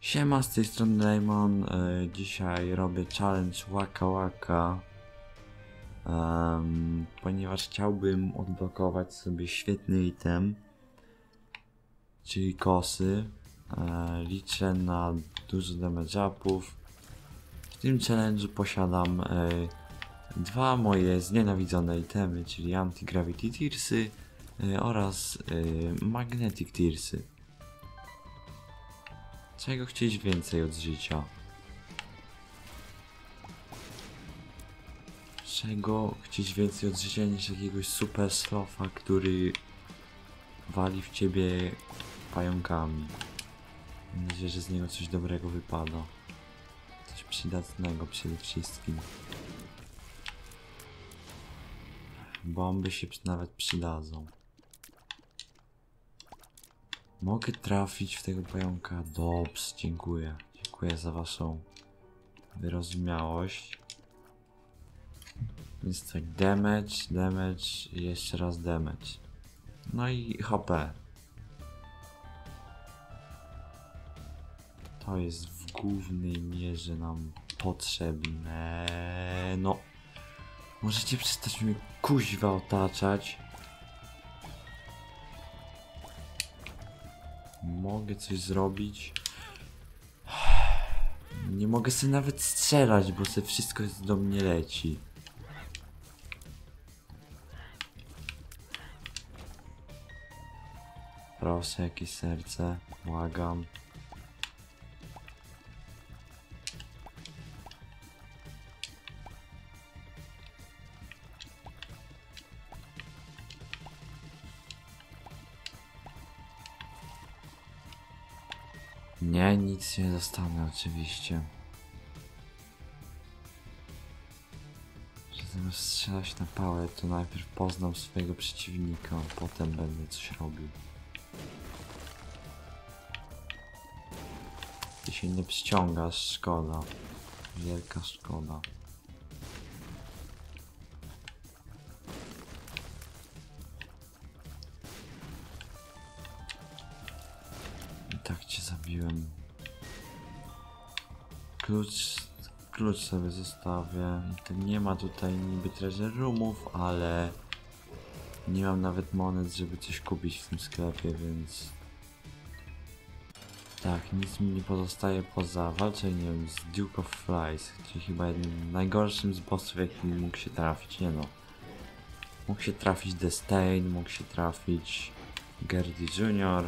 Siema, z tej strony Lemon. Dzisiaj robię challenge Waka Waka, ponieważ chciałbym odblokować sobie świetny item, czyli kosy. Liczę na dużo damage upów. W tym challenge'u posiadam dwa moje znienawidzone itemy, czyli Anti-Gravity Tearsy oraz Magnetic Tearsy. Czego chcieć więcej od życia? Czego chcieć więcej od życia niż jakiegoś super slofa, który wali w ciebie pająkami? Mam nadzieję, że z niego coś dobrego wypada. Coś przydatnego przede wszystkim. Bomby się nawet przydadzą. Mogę trafić w tego pająka? Dobrze, dziękuję. Dziękuję za waszą wyrozumiałość. Więc tak, damage i jeszcze raz damage. No i HP. To jest w głównej mierze nam potrzebne. No. Możecie przestać mnie kuźwa otaczać. Mogę coś zrobić. Nie mogę sobie nawet strzelać, bo sobie wszystko do mnie leci. Proszę, jakieś serce. Błagam. Nie, nic nie dostanę oczywiście. Że zamiast strzelać na pałę, to najpierw poznam swojego przeciwnika, a potem będę coś robił. Ty się nie przyciągasz, szkoda. Wielka szkoda. I tak cię zabiłem. Klucz sobie zostawię. Nie ma tutaj niby treasure roomów, ale nie mam nawet monet, żeby coś kupić w tym sklepie, więc tak, nic mi nie pozostaje poza walczeniem z Duke of Flies, czyli chyba jednym najgorszym z bossów, jaki mógł się trafić. Nie no. Mógł się trafić Destain, mógł się trafić Gerdy Jr.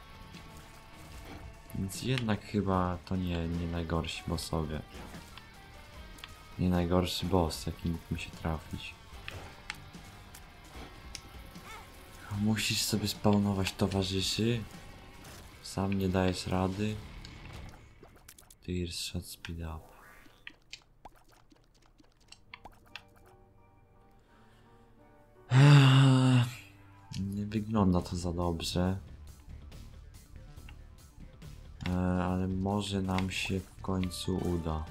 Więc jednak chyba to nie najgorsi bossowie. Nie najgorszy boss, jaki mógł mi się trafić. Musisz sobie spawnować towarzyszy. Sam nie dajesz rady. Tears shot speed up. Nie wygląda to za dobrze. Ale może nam się w końcu uda.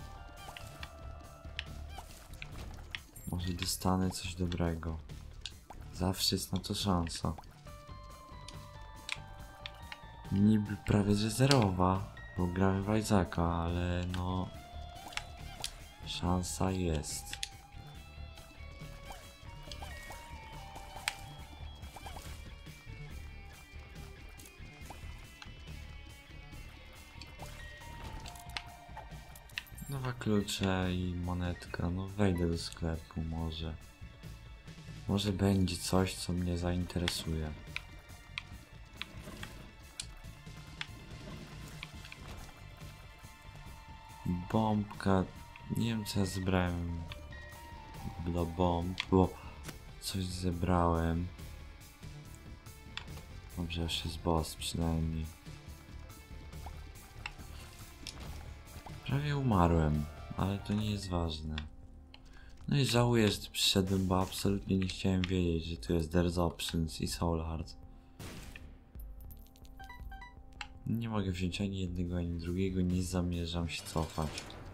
Może dostanę coś dobrego. Zawsze jest na to szansa. Niby prawie że zerowa, bo grałem w Isaaca, ale no... szansa jest. Dwa klucze i monetka, no wejdę do sklepu może. Może będzie coś, co mnie zainteresuje. Bombka, nie wiem co ja zebrałem dla bomb, bo coś zebrałem. Dobrze, już jest boss przynajmniej. Prawie umarłem, ale to nie jest ważne. No i żałuję, że tu przyszedłem, bo absolutnie nie chciałem wiedzieć, że tu jest There's Options i Soul Heart. Nie mogę wziąć ani jednego, ani drugiego, nie zamierzam się cofać.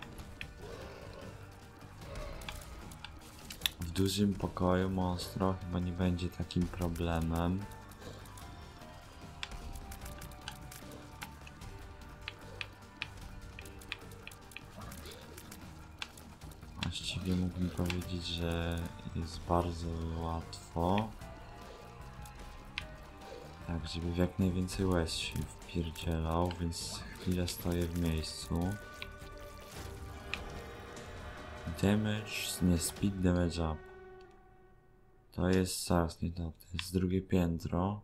W dużym pokoju monstro chyba nie będzie takim problemem. Właściwie mógłbym powiedzieć, że jest bardzo łatwo. Tak, żeby w jak najwięcej łez się wpierdzielał, więc chwilę stoję w miejscu. Damage, nie, speed damage up. To jest, zaraz nie to jest drugie piętro.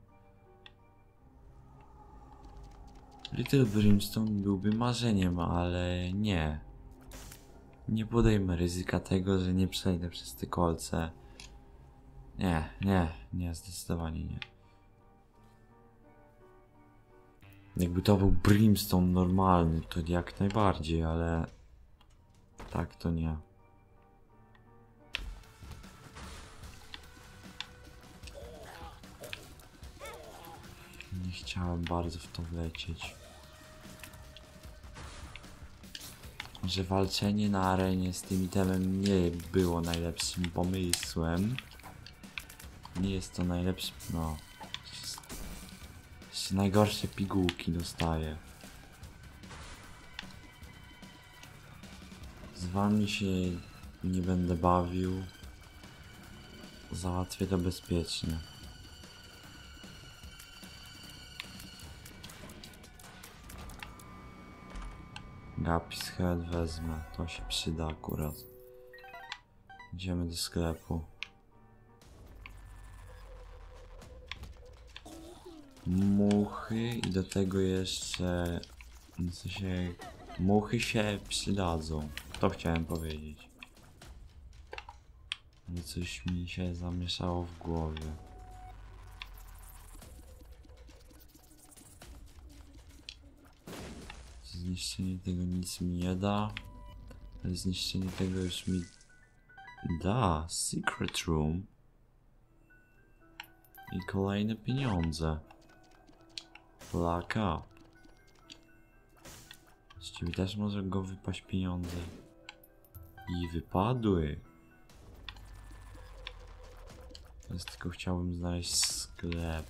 Little Brimstone byłby marzeniem, ale nie. Nie podejmę ryzyka tego, że nie przejdę przez te kolce. Nie, zdecydowanie nie. Jakby to był Brimstone normalny, to jak najbardziej, ale tak to nie. Nie chciałem bardzo w to wlecieć. Że walczenie na arenie z tym itemem nie było najlepszym pomysłem. Nie jest to najlepszy, no. Jeszcze najgorsze pigułki dostaję. Z wami się nie będę bawił. Załatwię to bezpiecznie. Gapis head wezmę, to się przyda akurat. Idziemy do sklepu. Muchy i do tego jeszcze... w sensie... muchy się przydadzą. To chciałem powiedzieć. Ale coś mi się zamieszało w głowie. Zniszczenie tego nic mi nie da. Ale zniszczenie tego już mi da. Secret room. I kolejne pieniądze. Black up. Z ciebie też może go wypaść pieniądze. I wypadły. Teraz tylko chciałbym znaleźć sklep.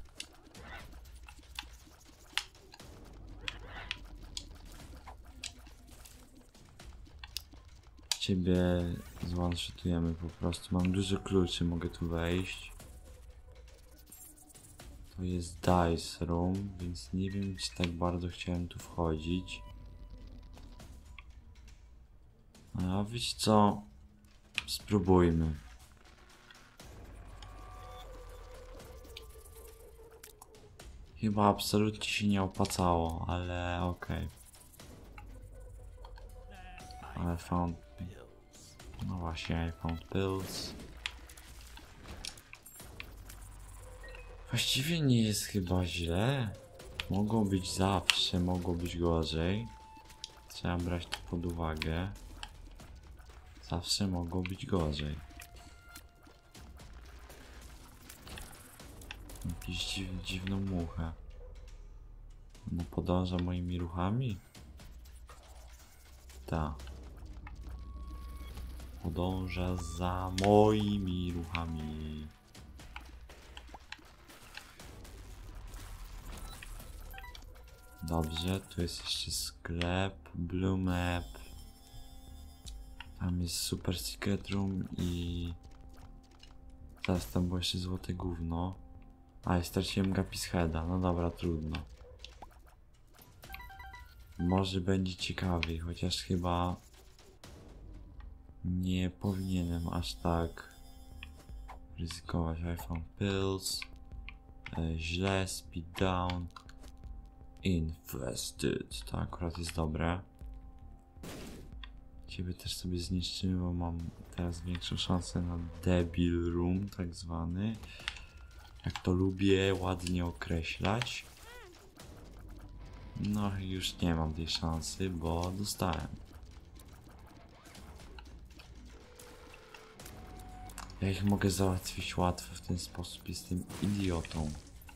Ciebie zone-shotujemy po prostu. Mam dużo kluczy, mogę tu wejść. To jest dice room, więc nie wiem, czy tak bardzo chciałem tu wchodzić. A wiesz co? Spróbujmy. Chyba absolutnie się nie opłacało, ale okej. Ale found... no właśnie, I found pills. Właściwie nie jest chyba źle. Mogło być zawsze, mogło być gorzej. Trzeba brać to pod uwagę. Zawsze mogło być gorzej. Jakąś dziwną muchę. No podąża moimi ruchami? Tak. Podąża za moimi ruchami. Dobrze, tu jest jeszcze sklep, Blue Map. Tam jest Super Secret Room i... teraz tam było jeszcze złote gówno. A, i straciłem Gapis Heada, no dobra, trudno. Może będzie ciekawiej, chociaż chyba... nie powinienem aż tak ryzykować. I found pills. Źle, speed down. Infested. To akurat jest dobre. Ciebie też sobie zniszczymy, bo mam teraz większą szansę na Devil Room, tak zwany. Jak to lubię ładnie określać. No już nie mam tej szansy, bo dostałem. Ja ich mogę załatwić łatwo w ten sposób, jestem idiotą.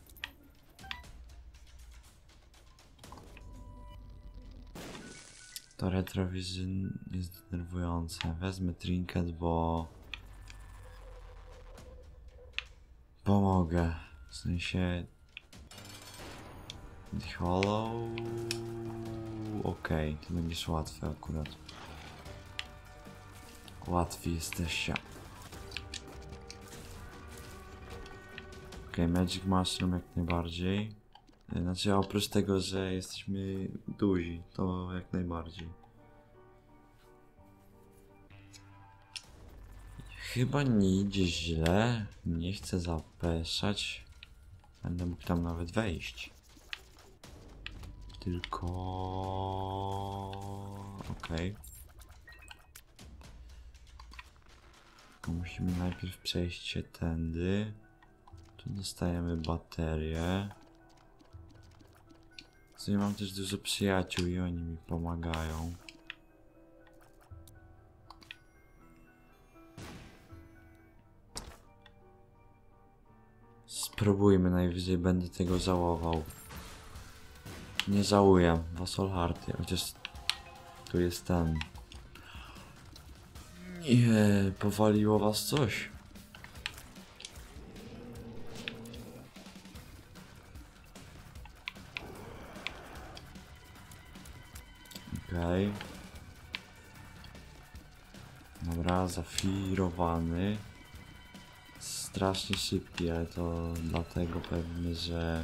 To retrovision jest denerwujące. Wezmę trinket, bo mogę. W sensie The Hollow. Okej, to będziesz łatwe akurat. Łatwi jesteście. Okej, Magic Mushroom jak najbardziej. Znaczy oprócz tego, że jesteśmy duzi, to jak najbardziej. Chyba nie idzie źle, nie chcę zapeszać. Będę mógł tam nawet wejść. Tylko... okej. Tylko musimy najpierw przejść się tędy. Tu dostajemy baterię. W sumie mam też dużo przyjaciół i oni mi pomagają. Spróbujmy, najwyżej będę tego żałował. Nie żałuję, Vassal Heart, chociaż tu jest ten. Nie, powaliło was coś. Okej. Dobra, zafirowany. Strasznie szybki, ale to dlatego pewnie, że...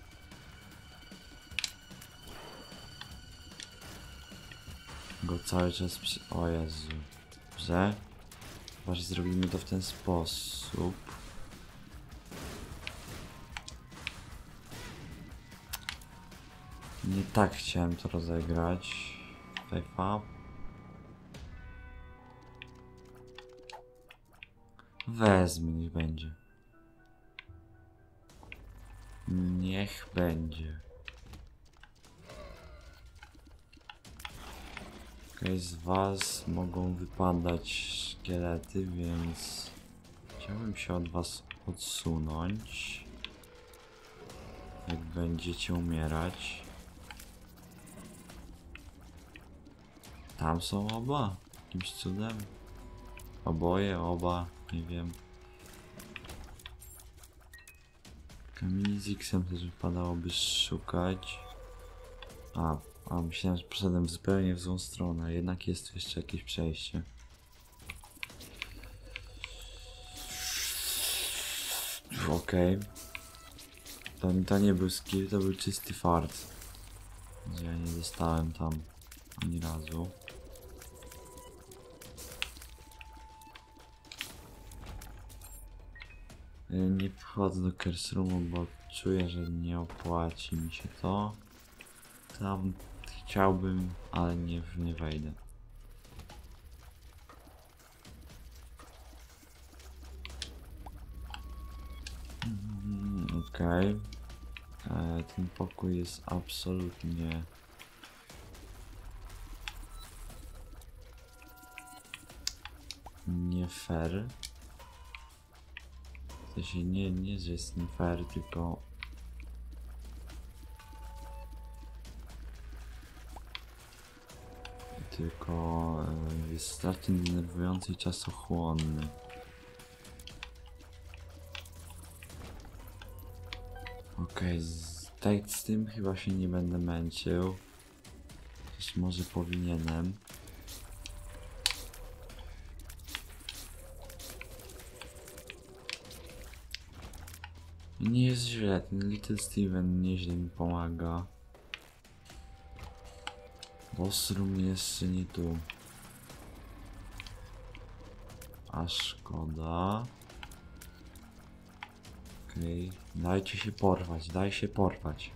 go cały czas o Jezu. Dobrze. Chyba, że zrobimy to w ten sposób. Nie tak chciałem to rozegrać. Fejfa. Wezmę, niech będzie. Niech będzie. Okej, z was mogą wypadać szkielety, więc chciałbym się od was odsunąć. Jak będziecie umierać. Tam są oba? Jakimś cudem? Oboje, oba, nie wiem. Kamieni z X-em też wypadałoby szukać. A myślałem, że poszedłem zupełnie w złą stronę, jednak jest tu jeszcze jakieś przejście. Okej. To nie był skill, to był czysty fart. Ja nie dostałem tam ani razu. Nie wchodzę do Curse Roomu, bo czuję, że nie opłaci mi się to. Tam chciałbym, ale nie wejdę. Okej. Ten pokój jest absolutnie... nie fair. W sensie nie, że jest nie fair, tylko... jest strasznie denerwujący i czasochłonny. Okej, z tym chyba się nie będę męczył. Chociaż może powinienem. Nie jest źle, ten Little Steven nieźle mi pomaga. Boss room jeszcze nie tu. A szkoda. Okej, dajcie się porwać, daj się porwać.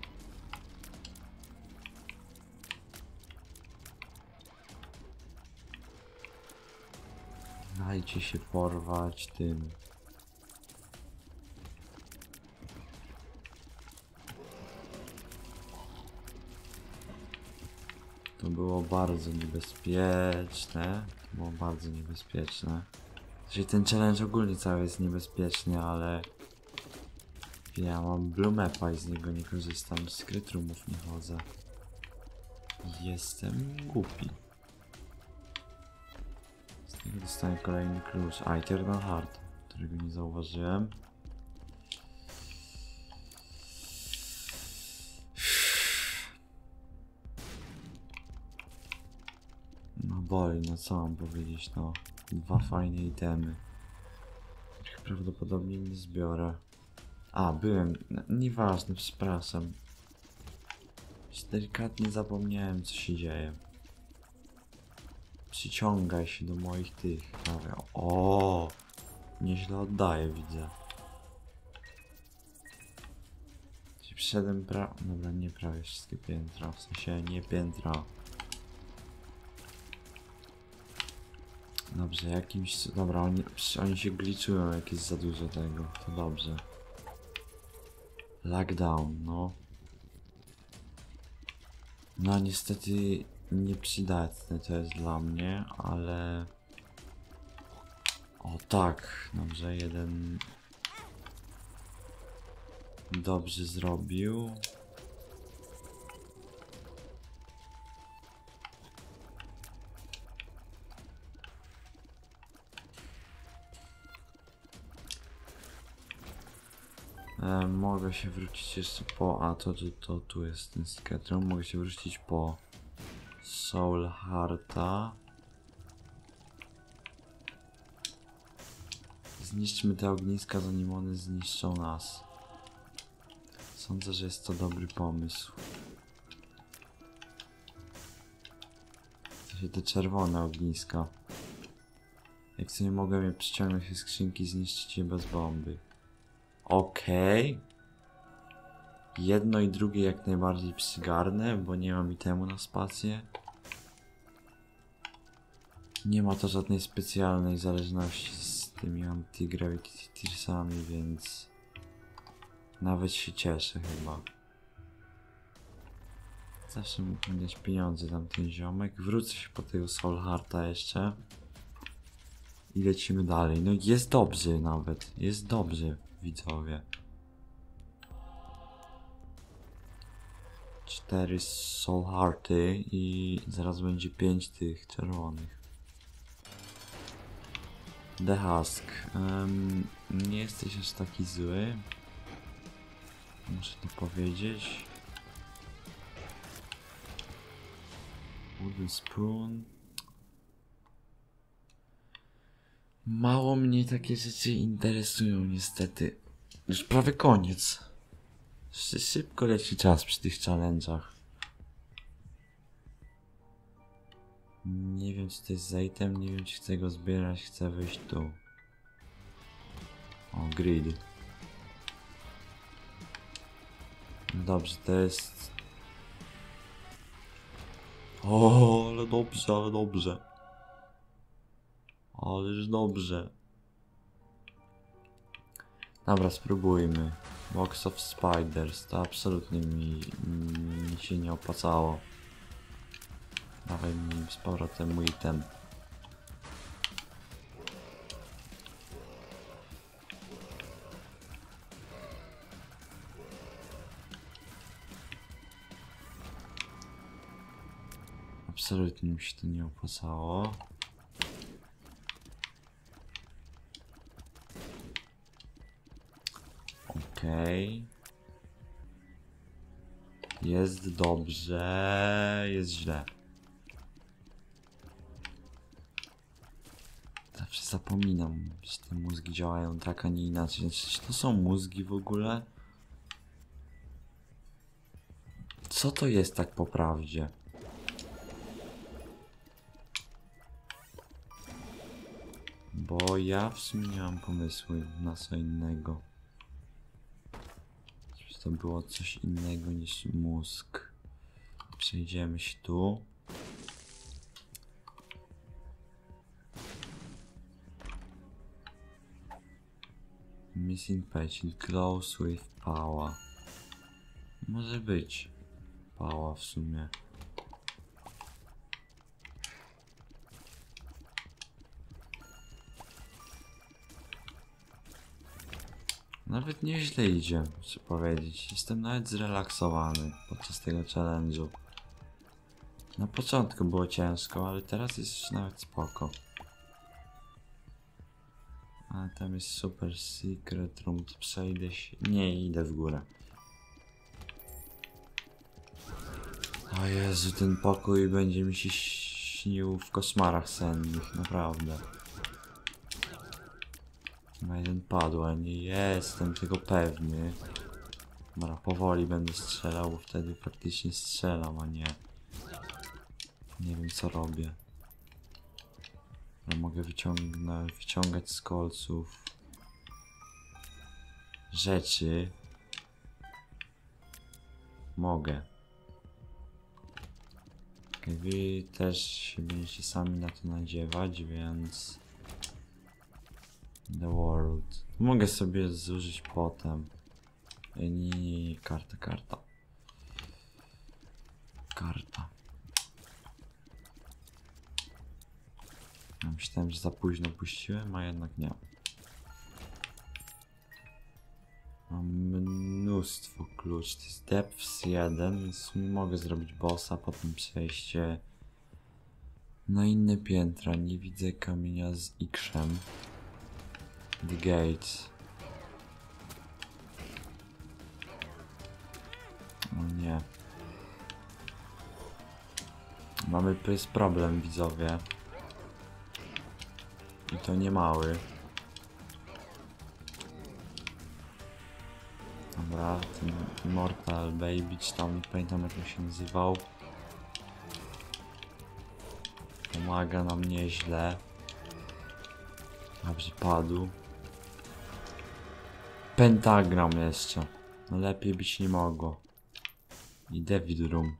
Dajcie się porwać tym. To było bardzo niebezpieczne. To było bardzo niebezpieczne. Czyli ten challenge ogólnie cały jest niebezpieczny, ale... ja mam Blue Mapa i z niego nie korzystam. Z Secret Roomów nie chodzę. Jestem głupi. Z tego dostaję kolejny klucz. Eternal Heart, którego nie zauważyłem. No boli, no co mam powiedzieć, no. 2 fajne itemy. Których prawdopodobnie nie zbiorę. A, byłem. No, nieważne, przepraszam. Już delikatnie zapomniałem, co się dzieje. Przyciągaj się do moich tych. O, nieźle oddaję, widzę. Czyli przyszedłem Dobra, nie prawie wszystkie piętra. W sensie nie piętra. Dobrze, jakimś... Dobra, oni się gliczują, jak jest za dużo tego. To dobrze. Lockdown, no. No niestety nieprzydatne to jest dla mnie, ale... O tak, dobrze, jeden... Dobrze zrobił. Mogę się wrócić jeszcze po... A to tu jest ten Secret Room. Mogę się wrócić po Soul Hearta. Zniszczmy te ogniska, zanim one zniszczą nas. Sądzę, że jest to dobry pomysł. To się te czerwone ogniska. Jak sobie mogę je przyciągnąć ze skrzynki, zniszczyć je bez bomby. Okej. Jedno i drugie jak najbardziej przygarnę, bo nie mam itemu na spację. Nie ma to żadnej specjalnej zależności z tymi anti-gravity tearsami, więc nawet się cieszę chyba. Zawsze mógł mi dać pieniądze tamten ziomek. Wrócę się po tego Soul Hearta jeszcze. I lecimy dalej. No jest dobrze nawet. Jest dobrze, widzowie. 4 Soul Hearty i zaraz będzie 5 tych czerwonych. The Husk. Nie jesteś aż taki zły. Muszę to powiedzieć. Wooden Spoon. Mało mnie takie rzeczy interesują niestety. Już prawie koniec. Szybko leci czas przy tych challenge'ach. Nie wiem, co to jest za item, nie wiem, czy chcę go zbierać, chcę wyjść tu. O, grid. No dobrze, to jest... O, ale dobrze, ale dobrze. Ależ dobrze. Dobra, spróbujmy. Box of Spiders, to absolutnie mi się nie opłacało. Dawaj mi z powrotem mój item. Absolutnie mi się to nie opłacało. Okej. Jest dobrze, jest źle. Zawsze zapominam, że te mózgi działają tak, a nie inaczej. Czy to są mózgi w ogóle? Co to jest tak po prawdzie? Bo ja w sumie nie mam pomysłu na co innego. Czy to było coś innego niż mózg. Przejdziemy się tu. Missing patient close with power. Może być power w sumie. Nawet nieźle idzie, muszę powiedzieć. Jestem nawet zrelaksowany podczas tego challenge'u. Na początku było ciężko, ale teraz jest już nawet spoko. A tam jest super secret room, to przejdę się... Nie, idę w górę. O Jezu, ten pokój będzie mi się śnił w koszmarach sennych, naprawdę. Na jeden padł, ale nie jestem tego pewny. Dobra, powoli będę strzelał, bo wtedy faktycznie strzelam, a nie. Nie wiem co robię. Ale mogę wyciągać z kolców rzeczy. Mogę. Okay, wy też się będziecie sami na to nadziewać, więc... The World. Mogę sobie zużyć potem. Nie, karta. Karta. Ja myślałem, że za późno puściłem, a jednak nie. Mam mnóstwo klucz. To jest Depths 1, więc w sumie mogę zrobić bossa, potem przejście na inne piętra. Nie widzę kamienia z X-em. The Gates. O nie. Mamy problem, widzowie. I to nie mały. Dobra, ten Immortal Baby, czy tam nie pamiętam jak on się nazywał. Pomaga nam nieźle. Dobrze, padł. Pentagram jeszcze. No lepiej być nie mogło. I Devil Room.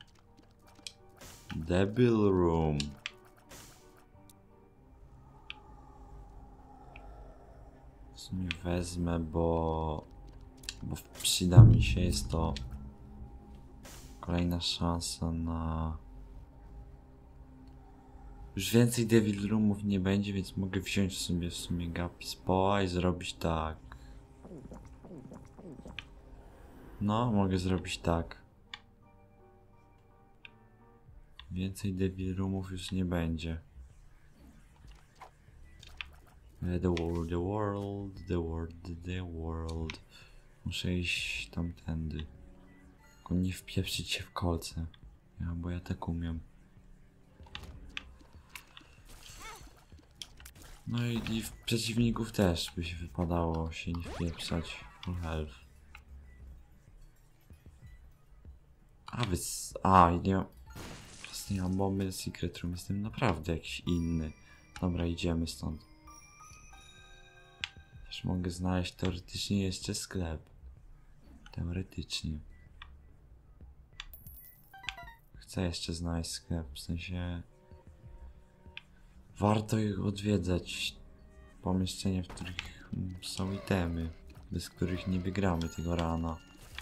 Devil Room. W sumie wezmę, bo przyda mi się, jest to kolejna szansa na... Już więcej Devil Roomów nie będzie, więc mogę wziąć sobie w sumie Gapis Poa i zrobić tak. No, mogę zrobić tak. Więcej Devil Roomów już nie będzie. The world. Muszę iść tamtędy. Tylko nie wpieprzyć się w kolce. Bo ja tak umiem. No i w przeciwników też by się wypadało się nie wpieprzać. Full health. Nie mam... Nie mam bomby Secret Room. Jestem naprawdę jakiś inny. Dobra, idziemy stąd. Też mogę znaleźć teoretycznie jeszcze sklep. Teoretycznie. Chcę jeszcze znaleźć sklep, w sensie... Warto ich odwiedzać. Pomieszczenia, w których są itemy, bez których nie wygramy tego rana.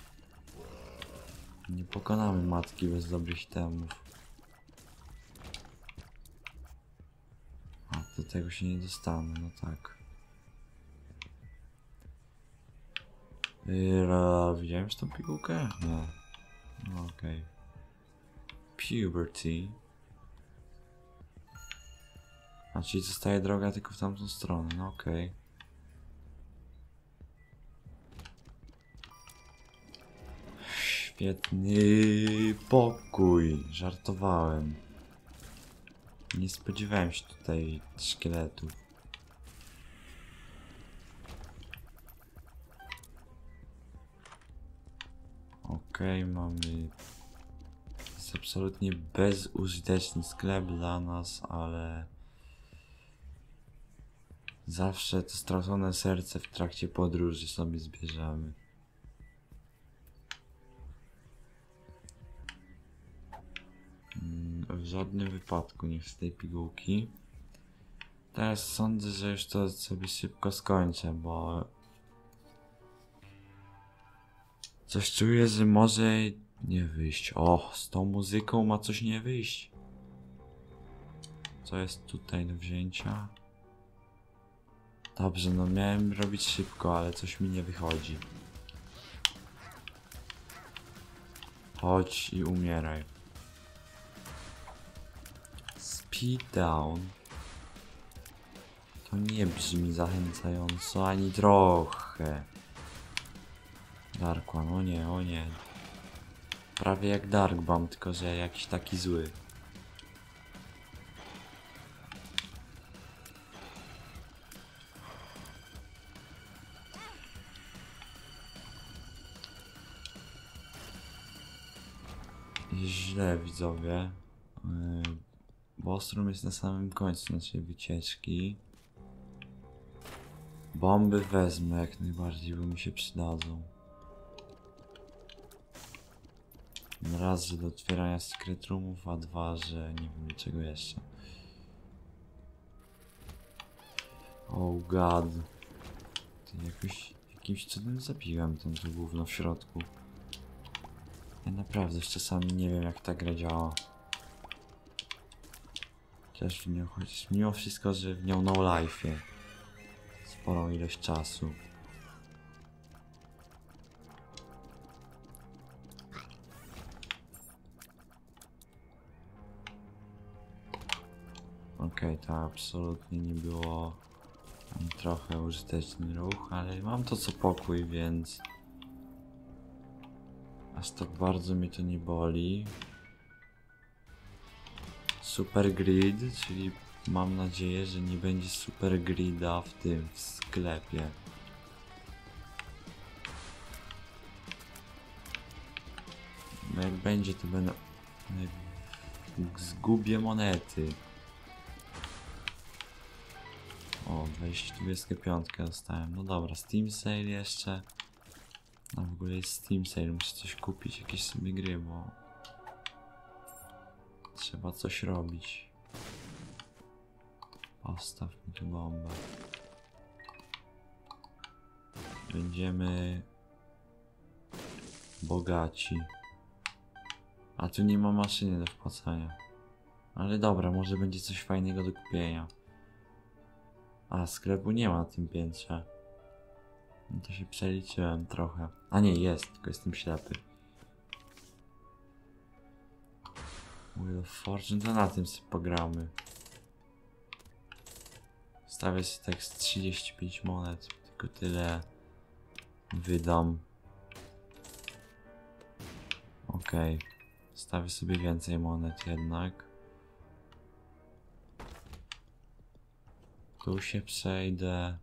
Nie pokonamy matki bez dobrych itemów. A, do tego się nie dostanę, no tak. Widziałem już tą pigułkę? Nie. No, okej. Puberty. A czyli zostaje droga tylko w tamtą stronę, no okej. Świetny pokój. Żartowałem. Nie spodziewałem się tutaj szkieletów. Okej, mamy... To jest absolutnie bezużyteczny sklep dla nas, ale... Zawsze to stracone serce w trakcie podróży sobie zbierzemy. W żadnym wypadku nie chcę tej pigułki. Teraz sądzę, że już to sobie szybko skończę, bo... Coś czuję, że może nie wyjść. O, z tą muzyką ma coś nie wyjść. Co jest tutaj do wzięcia? Dobrze, no miałem robić szybko, ale coś mi nie wychodzi. Chodź i umieraj. Speed down. To nie brzmi zachęcająco ani trochę. Dark One, o nie. Prawie jak Dark Bomb, tylko że jakiś taki zły. źle, widzowie. Bostrom jest na samym końcu naszej wycieczki. Bomby wezmę jak najbardziej, bo mi się przydadzą. Raz, że do otwierania secret roomów, a dwa, że nie wiem czego jeszcze. Oh god. Jakimś cudem zabiłem ten to gówno w środku. Ja naprawdę już czasami nie wiem jak ta gra działa. Chociaż mimo wszystko, że w nią no life'ie sporą ilość czasu. Okej, to absolutnie nie było ani trochę użyteczny ruch, ale mam to co pokój, więc aż tak bardzo mnie to nie boli. Super grid, czyli mam nadzieję, że nie będzie super grida w sklepie. No jak będzie, to będę... Zgubię monety. O, 25 dostałem. No dobra, Steam Sale jeszcze. No w ogóle jest Steam Sale, muszę coś kupić, jakieś sobie gry, bo... Trzeba coś robić. Postaw mi tu bombę. Będziemy... bogaci. A tu nie ma maszyny do wpłacania. Ale dobra, może będzie coś fajnego do kupienia. A, sklepu nie ma na tym piętrze. No to się przeliczyłem trochę. A nie, jest, tylko jestem ślepy. Wheel of Fortune, to na tym sobie pogramy. Stawię sobie tak z 35 monet, tylko tyle wydam. Okej. Stawię sobie więcej monet jednak. Tu się przejdę.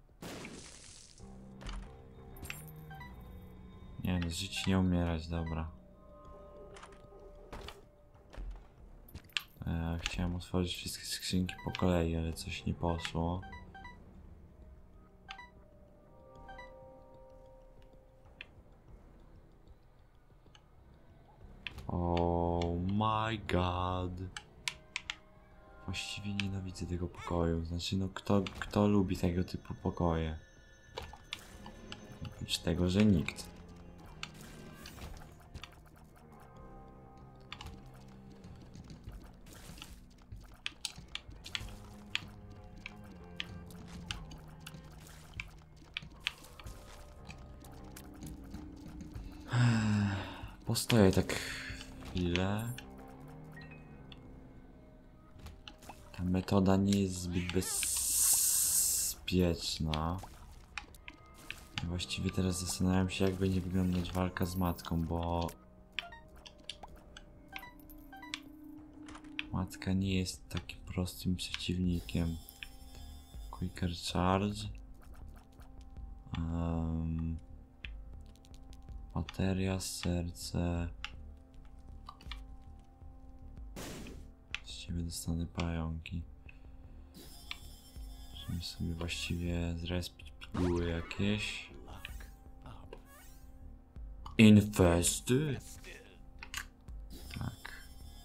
Nie no, żyć nie umierać, dobra. Chciałem otworzyć wszystkie skrzynki po kolei, ale coś nie poszło. Oh my god. Właściwie nienawidzę tego pokoju. Znaczy no kto lubi tego typu pokoje? Oprócz tego, że nikt. Postoję tak chwilę. Ta metoda nie jest zbyt bezpieczna. Właściwie teraz zastanawiam się, jak będzie wyglądać walka z matką, bo matka nie jest takim prostym przeciwnikiem. Quicker Charge. Bateria, serce. Z ciebie dostanę pająki. Musimy sobie właściwie zrespić piguły jakieś. Infesty? Tak.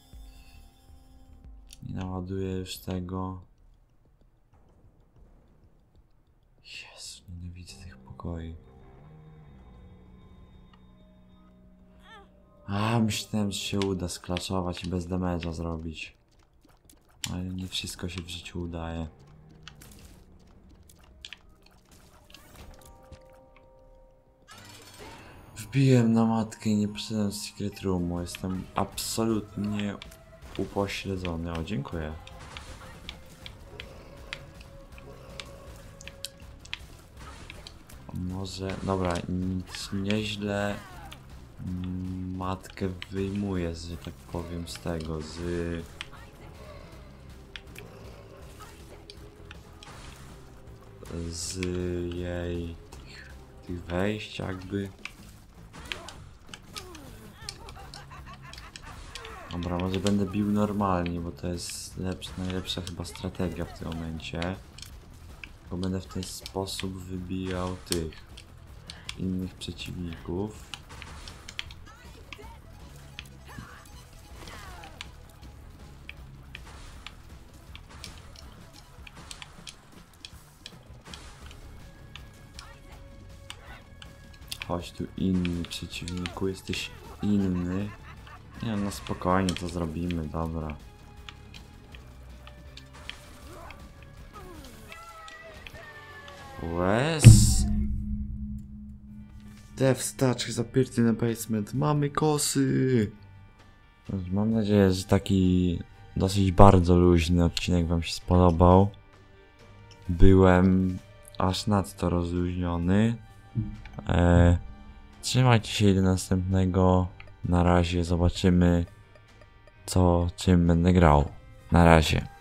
Nie naładuję już tego. Jezu, nienawidzę tych pokoi. A, myślałem, że się uda sklaczować i bez damage'a zrobić. Ale nie wszystko się w życiu udaje. Wbiłem na matkę i nie przyszedłem z Secret Roomu. Jestem absolutnie upośledzony. O, dziękuję. Może... Dobra, nieźle... Matkę wyjmuję, że tak powiem, z tego, z jej tych wejść jakby. Dobra, może będę bił normalnie, bo to jest najlepsza chyba strategia w tym momencie. Bo będę w ten sposób wybijał tych innych przeciwników. Chodź tu inny przeciwniku, jesteś inny. Nie no spokojnie to zrobimy, dobra. Łez. Dev staczek zapierty na basement, mamy kosy. Mam nadzieję, że taki dosyć bardzo luźny odcinek wam się spodobał. Byłem aż nadto rozluźniony. Trzymajcie się do następnego. Na razie zobaczymy czym będę grał. Na razie.